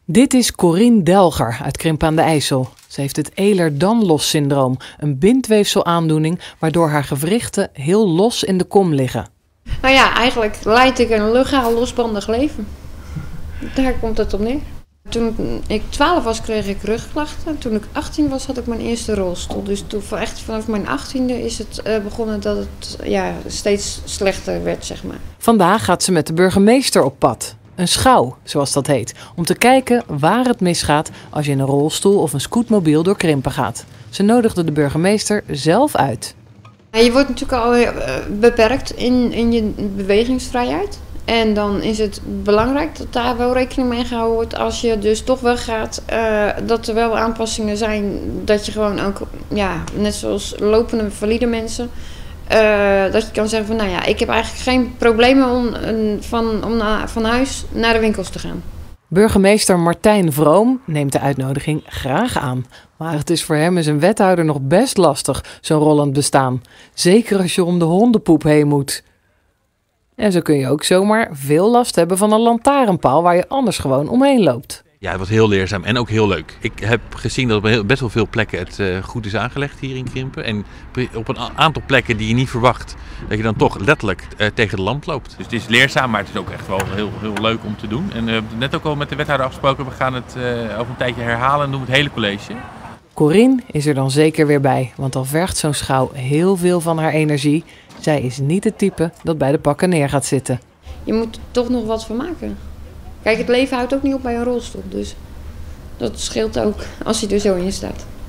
Dit is Corine Delger uit Krimpen aan de IJssel. Ze heeft het Ehlers-Danlos-syndroom, een bindweefselaandoening waardoor haar gewrichten heel los in de kom liggen. Nou ja, eigenlijk leid ik een legaal losbandig leven. Daar komt het op neer. Toen ik 12 was, kreeg ik rugklachten. Toen ik 18 was, had ik mijn eerste rolstoel. Dus toen, echt vanaf mijn 18e is het begonnen dat het steeds slechter werd, zeg maar. Vandaag gaat ze met de burgemeester op pad. Een schouw, zoals dat heet. Om te kijken waar het misgaat als je in een rolstoel of een scootmobiel door Krimpen gaat. Ze nodigde de burgemeester zelf uit. Je wordt natuurlijk al beperkt in je bewegingsvrijheid. En dan is het belangrijk dat daar wel rekening mee gehouden wordt als je dus toch weggaat. Dat er wel aanpassingen zijn, dat je gewoon ook, net zoals lopende valide mensen, dat je kan zeggen van nou ja, ik heb eigenlijk geen problemen om van huis naar de winkels te gaan. Burgemeester Martijn Vroom neemt de uitnodiging graag aan. Maar het is voor hem en zijn wethouder nog best lastig, zo'n rollend bestaan. Zeker als je om de hondenpoep heen moet. En zo kun je ook zomaar veel last hebben van een lantaarnpaal waar je anders gewoon omheen loopt. Ja, het was heel leerzaam en ook heel leuk. Ik heb gezien dat op best wel veel plekken het goed is aangelegd hier in Krimpen. En op een aantal plekken die je niet verwacht, dat je dan toch letterlijk tegen de lamp loopt. Dus het is leerzaam, maar het is ook echt wel heel leuk om te doen. En we hebben net ook al met de wethouder afgesproken, we gaan het over een tijdje herhalen en doen het hele college. Corine is er dan zeker weer bij, want al vergt zo'n schouw heel veel van haar energie. Zij is niet het type dat bij de pakken neer gaat zitten. Je moet er toch nog wat van maken. Kijk, het leven houdt ook niet op bij een rolstoel, dus dat scheelt ook als je er zo in staat.